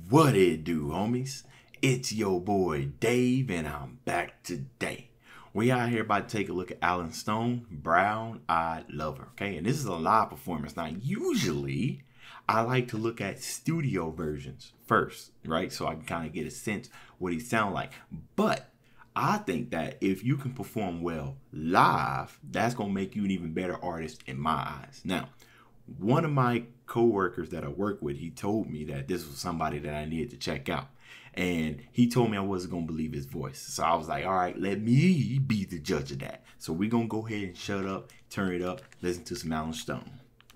What it do, homies? It's your boy Dave, and I'm back today. We out here about to take a look at Alan Stone, Brown Eyed Lover. Okay, and this is a live performance. Now, usually I like to look at studio versions first, right? So I can kind of get a sense what he sound like. But I think that if you can perform well live, that's gonna make you an even better artist in my eyes. Now, one of my co-workers that I work with, he told me that this was somebody that I needed to check out. And he told me I wasn't going to believe his voice. So I was like, all right, let me be the judge of that. So we're going to go ahead and shut up, turn it up, listen to some Alan Stone.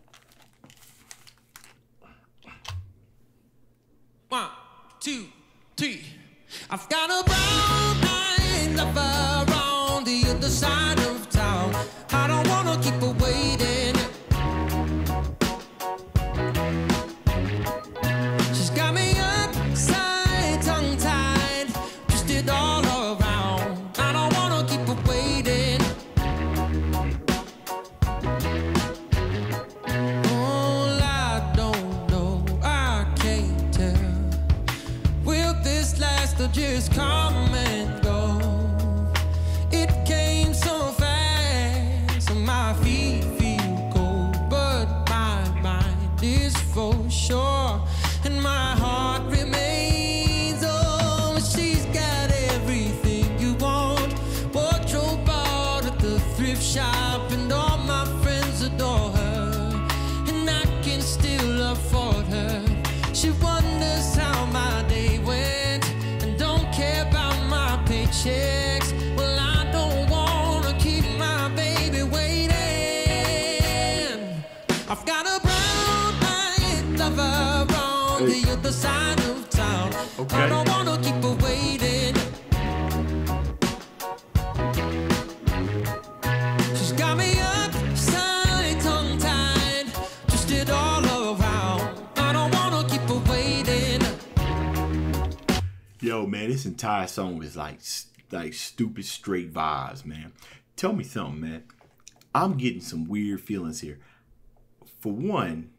1, 2, 3. I've got a brown-eyed lover on the other side of town. I don't want to keep her waiting. She's got me upside, tongue-tied, twisted all around. I don't want to keep her waiting. Oh, I don't know, I can't tell. Will this last or just come and go? It came so fast, so my feet feel cold, but my mind is for sure, and my heart remains. Oh, she's got everything you want. Wardrobe out at the thrift shop, and all my friends adore her, and I can still afford her. She wonders how my day went, and don't care about my paychecks. Well, I don't wanna keep my baby waiting. I've got a brown-eyed lover on the other side of town. I don't wanna keep her waiting. She's got me upside, tongue-tied, twisted all around. I don't wanna keep her waiting. Yo, man, this entire song is like stupid straight vibes, man. Tell me something, man. I'm getting some weird feelings here. For one,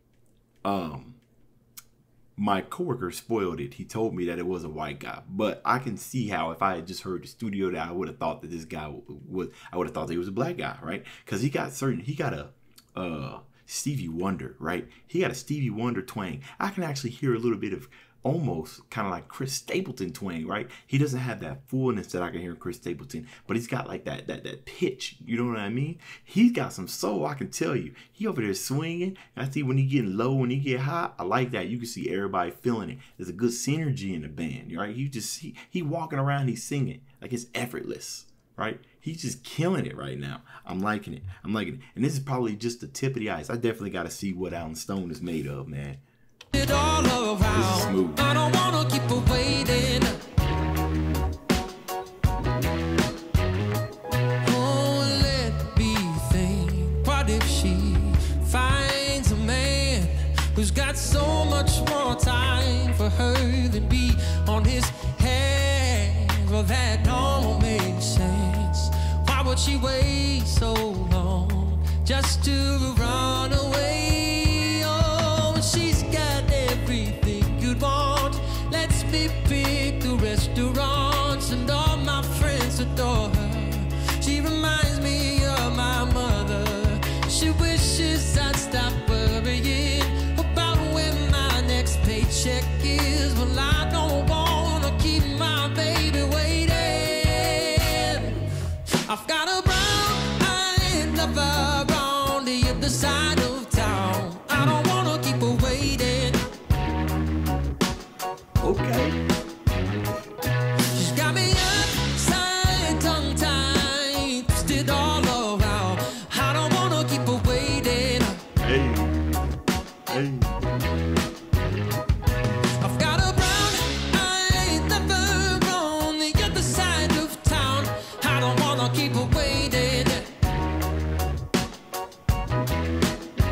my coworker spoiled it. He told me that it was a white guy, but I can see how if I had just heard the studio that I would have thought that this guy was, I would have thought that he was a black guy, right? Because he got a Stevie Wonder, right? He got a Stevie Wonder twang. I can actually hear a little bit of almost kind of like Chris Stapleton twang, right? He doesn't have that fullness that I can hear in Chris Stapleton, but he's got like that pitch. You know what I mean? He's got some soul, I can tell you. He over there swinging. I see when he getting low, when he get high, I like that. You can see everybody feeling it. There's a good synergy in the band, right? He walking around, he's singing like it's effortless, right? He's just killing it right now. I'm liking it. I'm liking it. And this is probably just the tip of the ice. I definitely got to see what Alan Stone is made of, man. It all around. This is smooth. I don't wanna keep her waiting. Oh, let me think. What if she finds a man who's got so much more time for her than be on his hands? Well, that don't make sense. Why would she wait so long just to run away? She's got everything you'd want. Let's be pick the restaurants, and all my friends adore her. She reminds me of my mother. She wishes I'd stop worrying about when my next paycheck is. Well, I don't wanna keep my baby waiting. I've got a brown-eyed lover on the other side of town. I don't wanna keep her waiting. Okay. She's got me upside, tongue-tied, twisted all around. I don't wanna keep her waiting. Hey. Hey. I've got a brown-eyed lover on the other side of town. I don't wanna keep her waiting.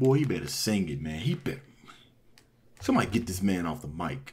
boy, he better sing it, man. He better. Somebody get this man off the mic.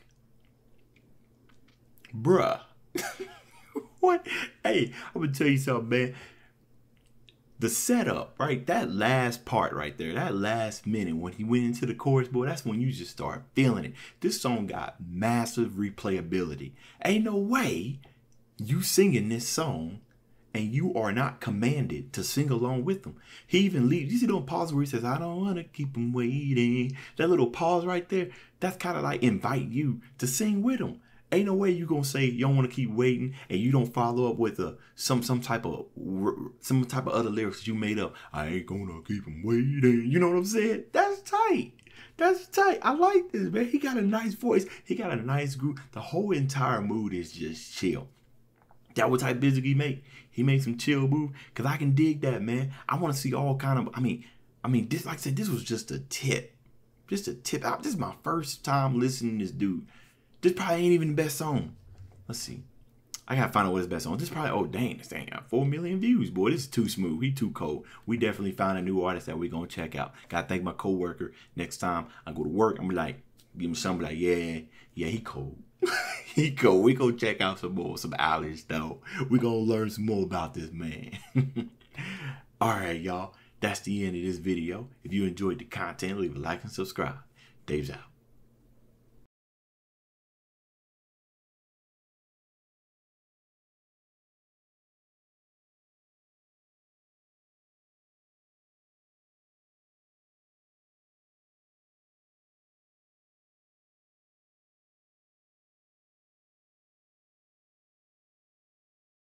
Bruh. What? Hey, I'm gonna tell you something, man. The setup, right? That last part right there, that last minute when he went into the chorus, boy, that's when you just start feeling it. This song got massive replayability. Ain't no way you singing this song and you are not commanded to sing along with him. He even leaves. You see the pause where he says, I don't want to keep him waiting. That little pause right there, that's kind of like invite you to sing with him. Ain't no way you gonna say you don't want to keep waiting and you don't follow up with some type of other lyrics that you made up. I ain't gonna keep him waiting. You know what I'm saying? That's tight. That's tight. I like this, man. He got a nice voice. He got a nice groove. The whole entire mood is just chill. That what type of music he make? He made some chill move. Cause I can dig that, man. I want to see all kind of. I mean, this, like I said, this was just a tip. Just a tip. This is my first time listening to this dude. This probably ain't even the best song. Let's see. I gotta find out what his best song. This probably, oh dang, this thing got 4 million views, boy. This is too smooth. He too cold. We definitely found a new artist that we gonna check out. Gotta thank my coworker. Next time I go to work, I'm like, give him something like, yeah, he cold. He cold. We gonna check out some Alice though. We gonna learn some more about this man. All right, y'all. That's the end of this video. If you enjoyed the content, leave a like and subscribe. Dave's out.